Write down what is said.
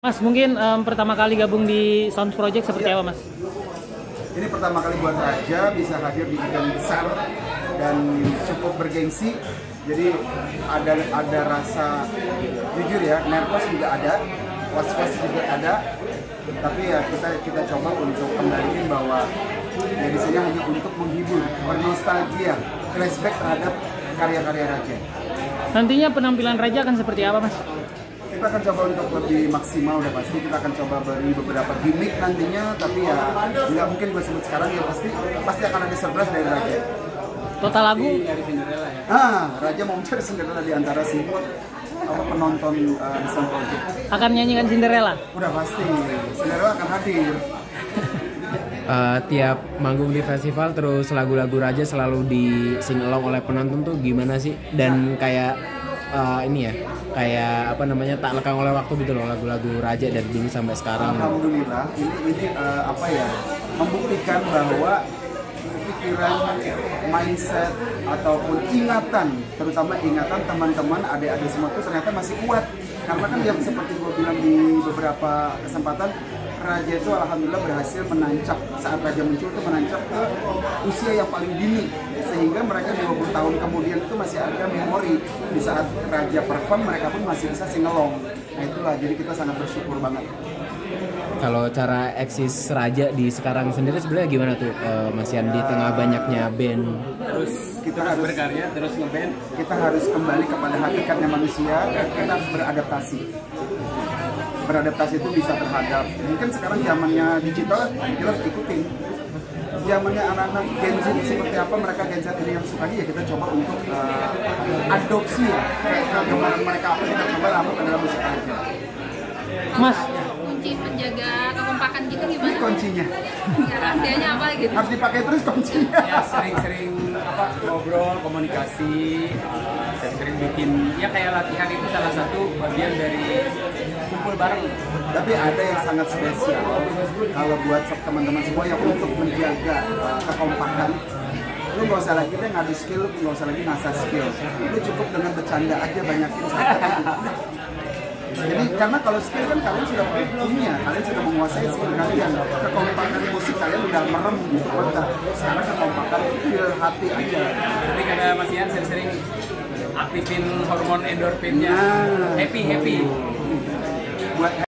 Mas, mungkin pertama kali gabung di Sounds Project seperti apa, Mas? Ini pertama kali buat Raja bisa hadir di event besar dan cukup bergengsi. Jadi ada rasa jujur ya, nervous juga ada, was-was juga ada. Tapi ya kita coba untuk kembaliin bahwa ya di sini hanya untuk menghibur, bernostalgia, flashback terhadap karya-karya Raja. Nantinya penampilan Raja akan seperti apa, Mas? Kita akan coba untuk lebih maksimal, udah pasti kita akan coba beri beberapa gimmick nantinya, tapi ya nggak mungkin gue sebut sekarang, ya pasti akan ada surprise dari Raja. Total lagu? Raja mau mencari Cinderella di antara semua penonton di Sound Project. Akan nyanyikan Cinderella? Udah pasti, Cinderella akan hadir. Tiap manggung di festival terus lagu-lagu Raja selalu di sing along oleh penonton tuh gimana sih? Dan kayak ini ya, kayak apa namanya, tak lekang oleh waktu gitu loh lagu-lagu Raja dari dulu sampai sekarang. Alhamdulillah, ini apa ya, membuktikan bahwa pikiran, mindset ataupun ingatan, terutama ingatan teman-teman adik-adik semua itu ternyata masih kuat. Karena kan yang seperti gue bilang di beberapa kesempatan, Raja itu alhamdulillah berhasil menancap, saat Raja muncul itu menancap ke usia yang paling dini, sehingga mereka 20 tahun kemudian itu masih ada memori di saat Raja perform, mereka pun masih bisa singelong. Nah itulah, jadi kita sangat bersyukur banget. Kalau cara eksis Raja di sekarang sendiri sebenarnya gimana tuh, Mas Yan, di tengah banyaknya band? Kita harus berkarya, terus ngeband. Kita harus kembali kepada hakikatnya manusia, kita harus beradaptasi. Beradaptasi itu bisa terhadap, mungkin sekarang zamannya digital, kita harus ikutin. Zamannya anak-anak Gen Z seperti apa, mereka Gen Z ini yang suka, ya kita coba untuk adopsi ya. Kayak kegemaran mereka apa, kita coba lakukan dalam musik aja. Mas, kunci menjaga kekompakan gitu gimana? Ini kuncinya. Ya, rahasianya apa gitu? Harus dipakai terus kuncinya. Ya sering-sering ngobrol, komunikasi, sering bikin ya kayak latihan itu salah satu bagian dari kumpul bareng. Tapi ada yang sangat spesial kalau buat teman-teman semua yang untuk menjaga kekompakan. Lu nggak usah lagi ngadu skill, lu nggak usah lagi ngasah skill. Lu cukup dengan bercanda aja, banyakin Jadi karena kalau skill kan kalian sudah punya, kalian sudah menguasai skill kalian. Kekompakan musik kalian udah merem gitu kota. Sekarang kekompakan feel hati aja. Tapi karena Mas Yan sering-sering aktifin hormon endorfinnya, happy. Buat